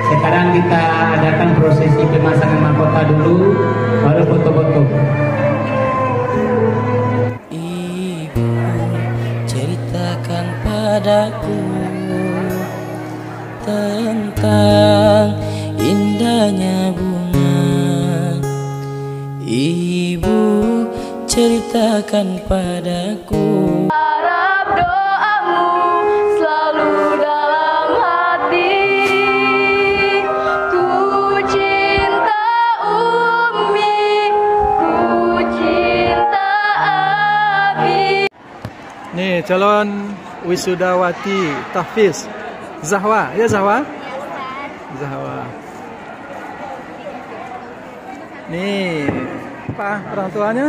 Sekarang kita adakan prosesi pemasangan mahkota dulu, baru foto-foto. Ibu ceritakan padaku tentang indahnya bunga. Ibu ceritakan padaku. Harap doamu selalu dalam hati. Ku cinta Umi, ku cinta Abi. Nih calon wisudawati tahfiz Zahwa, ya Zahwa? Zahwa. Nih, apa orang tuanya?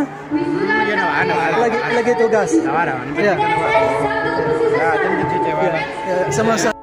Lagi tugas. Ya. Ya, sama-sama.